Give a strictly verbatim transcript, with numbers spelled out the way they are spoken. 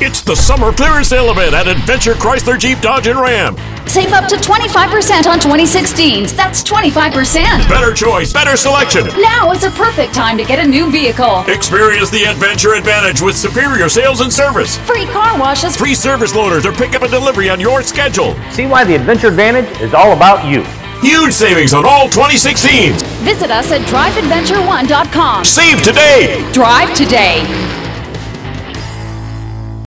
It's the summer clearance sale event at Adventure Chrysler Jeep Dodge and Ram. Save up to twenty-five percent on twenty sixteens. That's twenty-five percent. Better choice, better selection. Now is a perfect time to get a new vehicle. Experience the Adventure Advantage with superior sales and service. Free car washes. Free service loaners or pickup and delivery on your schedule. See why the Adventure Advantage is all about you. Huge savings on all twenty sixteens. Visit us at drive adventure one dot com. Save today. Drive today.